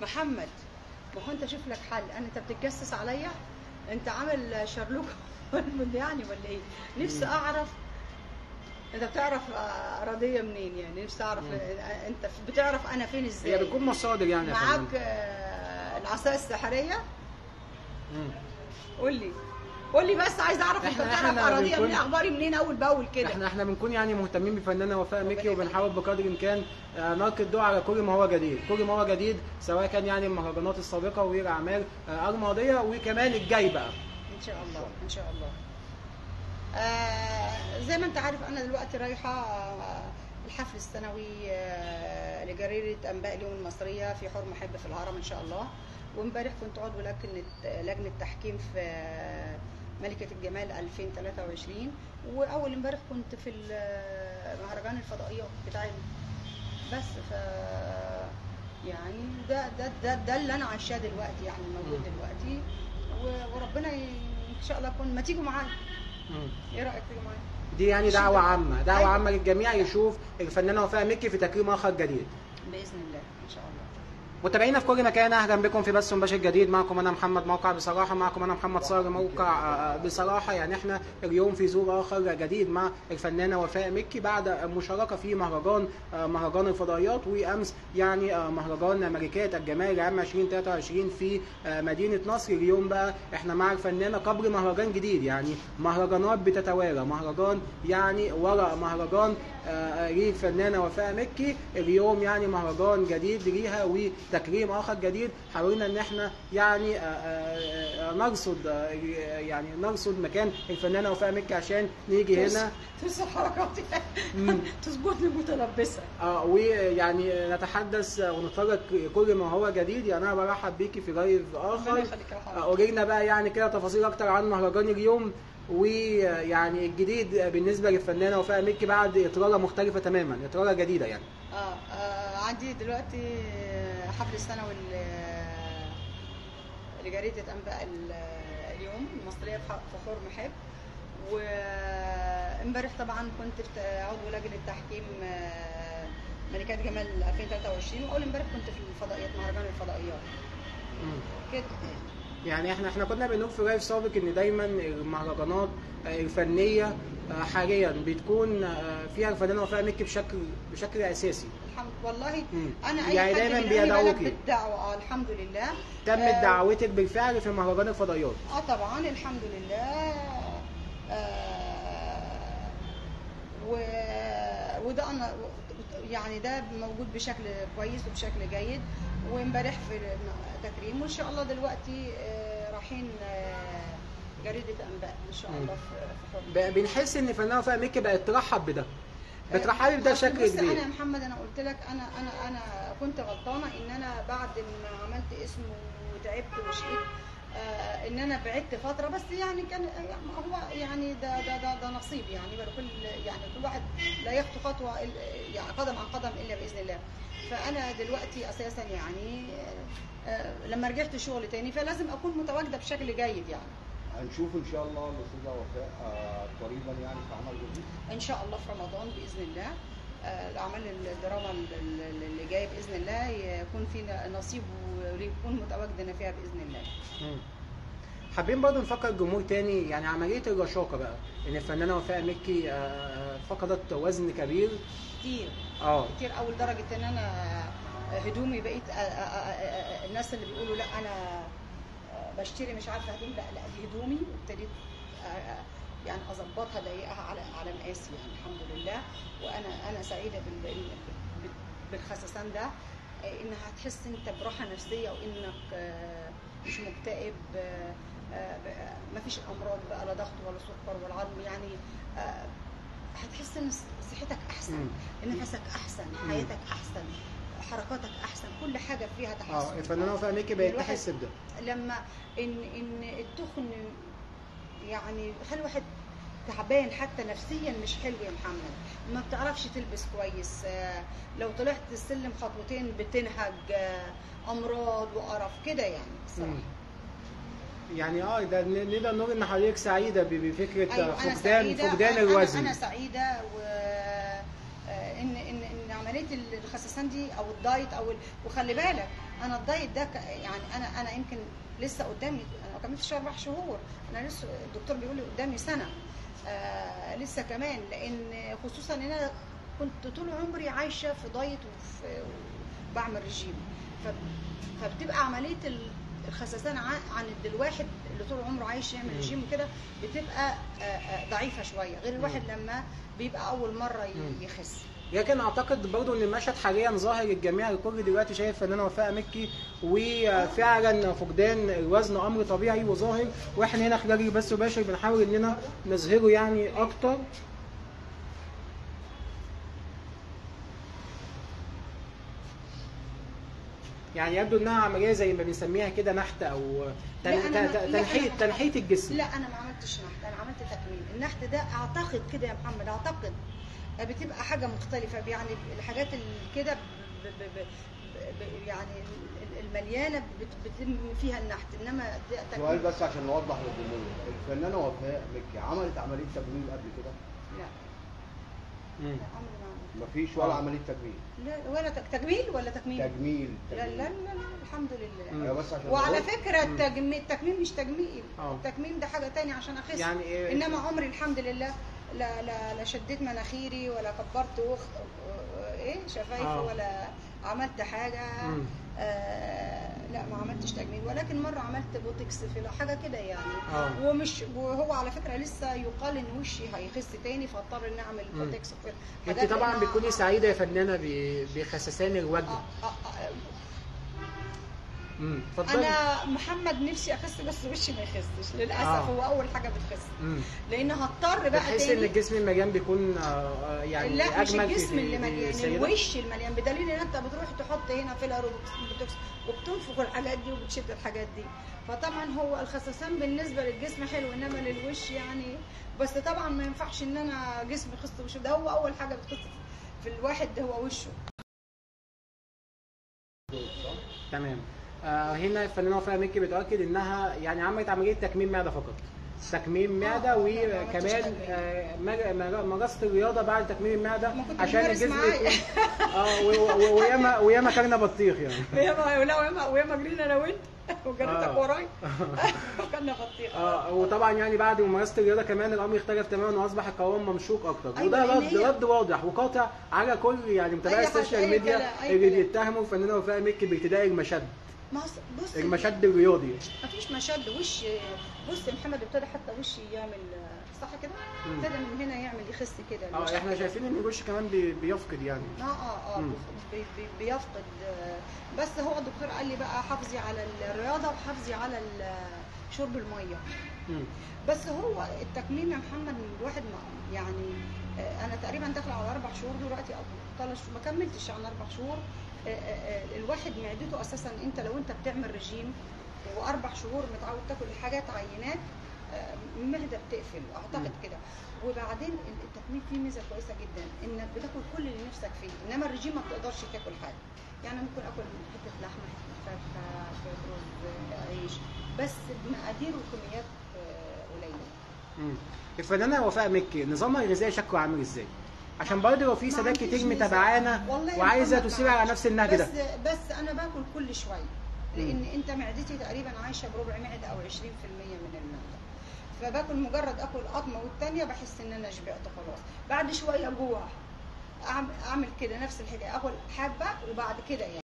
محمد، ما هو انت شوف لك حل. انت بتتجسس عليا؟ انت عامل شارلوك يعني ولا ايه؟ نفسي اعرف انت بتعرف اراضيه منين يعني. نفسي اعرف انت بتعرف انا فين ازاي؟ هي بتكون مصادر يعني يا معاك فندم. العصايه السحريه؟ قول لي بس، عايز اعرف انت بتعرف اراضيه منين، اخباري منين اول باول كده. احنا بنكون يعني مهتمين بفنانه وفاء مكي، وبنحاول بقدر الامكان نلقي الضوء على كل ما هو جديد، كل ما هو جديد، سواء كان يعني المهرجانات السابقه والاعمال الماضيه وكمان الجاي بقى ان شاء الله. ان شاء الله. زي ما انت عارف انا دلوقتي رايحه الحفل السنوي لجريده انباء اليوم المصريه في حور محب في الهرم ان شاء الله. وامبارح كنت عضو لجنه تحكيم في ملكه الجمال 2023، واول امبارح كنت في مهرجان الفضائيات بتاع بس. ف يعني ده اللي انا عايشاه دلوقتي، يعني موجود دلوقتي. وربنا ان شاء الله يكون ما تيجوا معايا. ايه رايك تيجوا معايا؟ دي يعني دعوه عامه، دعوه عامه للجميع يشوف الفنانه وفاء مكي في تكريم اخر جديد باذن الله ان شاء الله. متابعينا في كل مكان، اهلا بكم في بث مباشر جديد. معكم انا محمد موقع بصراحه، معكم انا محمد صقر موقع بصراحه. يعني احنا اليوم في زور اخر جديد مع الفنانه وفاء مكي بعد مشاركه في مهرجان الفضائيات، وامس يعني مهرجان ملكات الجمال عام 2023 في مدينه نصر. اليوم بقى احنا مع الفنانه قبل مهرجان جديد، يعني مهرجانات بتتوالى، مهرجان يعني ورا مهرجان للفنانه وفاء مكي. اليوم يعني مهرجان جديد ليها وتكريم اخر جديد. حاولنا ان احنا يعني نرصد مكان الفنانه وفاء مكي عشان نيجي هنا ترسل حركاتي تظبطني متلبسه. ويعني نتحدث ونتفرج كل ما هو جديد. يعني انا برحب بيكي في لايف اخر. قولي لنا بقى يعني كده تفاصيل اكتر عن مهرجان اليوم، ويعني الجديد بالنسبه للفنانه وفاء مكي بعد اطلاله مختلفه تماما، اطلاله جديده يعني. عندي دلوقتي حفل السنوي لجريده انباء اليوم المصريه في حور محب. وامبارح طبعا كنت عضو لجنه تحكيم ملكات جمال 2023، واول امبارح كنت في الفضائيات، مهرجان الفضائيات كده. يعني احنا كنا بنقول في لايف سابق ان دايما المهرجانات الفنيه حاليا بتكون فيها الفنانه وفاء مكي بشكل اساسي. الحمد والله. انا اي يعني دايما بيدعوكي بالدعوه. الحمد لله تمت دعوتك بالفعل في مهرجان الفضائيات. طبعا الحمد لله. وده انا يعني ده موجود بشكل كويس وبشكل جيد. وامبارح في تكريم، وان شاء الله دلوقتي رايحين جريده انباء ان شاء الله في حر. بنحس ان الفنانه وفاء مكي بقت ترحب بده، بترحبي بده بشكل كبير. انا يا محمد انا قلت لك انا كنت غلطانه ان انا بعد ما عملت اسم وتعبت وشقيت ان انا بعدت فتره، بس يعني كان هو يعني ده نصيب يعني. كل واحد لا يخطو خطوه يعني قدم عن قدم الا باذن الله. فانا دلوقتي اساسا يعني لما رجعت شغل تاني فلازم اكون متواجده بشكل جيد يعني. هنشوف ان شاء الله الاستاذه وفاء قريبا يعني في عمل جديد ان شاء الله في رمضان باذن الله. الاعمال الدراما اللي جايه باذن الله يكون في نصيب ويكون متواجدين فيها باذن الله. حابين برضه نفكر الجمهور تاني يعني عمليه الرشاقه بقى، ان الفنانه وفاء مكي فقدت وزن كبير كتير اول درجه ان انا هدومي بقيت الناس اللي بيقولوا لا انا بشتري مش عارفه هدوم، لا دي هدومي. وابتديت يعني اظبطها ضيقها على مقاسي يعني الحمد لله. وانا سعيده بالخسسان ده، انها هتحس انت براحه نفسيه وانك مش مكتئب، مفيش امراض بقى لا ضغط ولا سكر ولا عظم يعني. هتحس ان صحتك احسن، نفسك احسن، حياتك احسن، حركاتك احسن، كل حاجه فيها تحسن. الفنانه وفاء مكي بقت تحس بده لما ان التخن يعني خلي الواحد تعبان حتى نفسيا مش حلو يا محمد. ما بتعرفش تلبس كويس، لو طلعت السلم خطوتين بتنهج، امراض وقرف كده يعني الصراحه. يعني ده نقدر نقول ان حضرتك سعيده بفكره أيوة فقدان الوزن. انا سعيده ان عمليه الخسسان دي او الدايت وخلي بالك انا الدايت ده يعني انا يمكن لسه قدامي، انا ما كملتش 4 شهور، انا لسه الدكتور بيقول لي قدامي سنه لسه كمان، لان خصوصا ان انا كنت طول عمري عايشه في دايت وبعمل رجيم، فبتبقى عمليه الخسسان عن الواحد اللي طول عمره عايش يعمل رجيم وكده بتبقى ضعيفه شويه، غير الواحد لما بيبقى اول مره يخس. لكن اعتقد برضو ان المشهد حاليا ظاهر للجميع، الكل دلوقتي شايف فنانه وفاء مكي، وفعلا فقدان الوزن امر طبيعي وظاهر، واحنا هنا خلال البث المباشر بنحاول اننا نظهره يعني اكتر. يعني يبدو انها عمليه زي ما بنسميها كده نحت او تنحيت الجسم. لا انا ما عملتش نحت، انا عملت تكميم. النحت ده اعتقد كده يا محمد، اعتقد بتبقى حاجه مختلفه، يعني الحاجات كده يعني المليانه بتم فيها النحت، انما سؤال بس عشان نوضح للجمهور، الفنانه وفاء مكي عملت عمليه تجميل قبل كده؟ لا. عمري ما عملت. مفيش ولا عمليه تجميل؟ لا ولا تجميل ولا تكميم؟ تجميل. لا لا لا الحمد لله. بس عشان وعلى فكره التكميم مش تجميل، التكميم ده حاجه ثانيه عشان اخس يعني انما عمري الحمد لله لا شديت مناخيري ولا كبرت شفايفي ولا عملت حاجه. لا ما عملتش تجميل، ولكن مره عملت بوتكس في حاجه كده يعني. وهو على فكره لسه يقال ان وشي هيخس تاني، فاضطر اني اعمل بوتكس في حاجات. انت طبعا بتكوني سعيده يا فنانه بخسسان الوجه. انا محمد نفسي اخس بس وشي ما يخسش للاسف. هو اول حاجه بتخس لان هضطر بقى بتحس ان الجسم المليان بيكون يعني لا مش الجسم اللي مليان، الوش المليان، بدليل ان انت بتروح تحط هنا فيلر وبوتوكس وبتنفخ الحاجات دي وبتشد الحاجات دي، فطبعا هو الخسسان بالنسبه للجسم حلو، انما للوش يعني بس طبعا ما ينفعش ان انا جسمي يخس وشه، ده هو اول حاجه بتخس في الواحد ده هو وشه. تمام. هنا الفنانه وفاء مكي بتؤكد انها يعني عملت عمليه تكميم معده فقط، تكميم معده، وكمان مارست الرياضه بعد تكميم المعده عشان الجسم يكون وياما كلنا بطيخ يعني. وياما جرينا انا وانت وجريتك وراي وكلنا بطيخ. وطبعا يعني بعد ممارسه الرياضه كمان الامر اختلف تماما واصبح القوام ممشوق اكتر، وده رد واضح وقاطع على كل يعني متابعي السوشيال ميديا اللي بيتهموا الفنانه وفاء مكي بارتداء المشد. بص المشد الرياضي مفيش مشد. وش بص محمد ابتدى حتى وشي يعمل صح كده، ابتدى من هنا يعمل يخس كده. احنا شايفين ان الوش كمان بيفقد يعني بيفقد. بس هو الدكتور قال لي بقى حافظي على الرياضه وحافظي على شرب الميه. بس هو التكميم يا محمد الواحد يعني انا تقريبا داخله على 4 شهور دلوقتي او 3 شهور، ما كملتش عن 4 شهور. الواحد معدته اساسا انت لو انت بتعمل رجيم و4 شهور متعود تاكل حاجات عينات المعده بتقفل اعتقد كده. وبعدين التكميم فيه ميزه كويسه جدا انك بتاكل كل اللي نفسك فيه، انما الرجيم ما بتقدرش تاكل حاجه. يعني ممكن اكل حته لحمه، حته فرخه، رز، عيش، بس بمقادير وكميات قليله. الفنانه وفاء مكي نظامها الغذائي شكله عامل ازاي؟ عشان برضه لو في سادات كتير متابعانا وعايزه تسير على نفس النهج ده. بس انا باكل كل شويه لان انت معدتي تقريبا عايشه بربع معده او 20% من المعده، فباكل مجرد اكل قطمه والثانيه بحس ان انا شبعت خلاص، بعد شويه جوع اعمل كده نفس الحكايه، اكل حبه وبعد كده يعني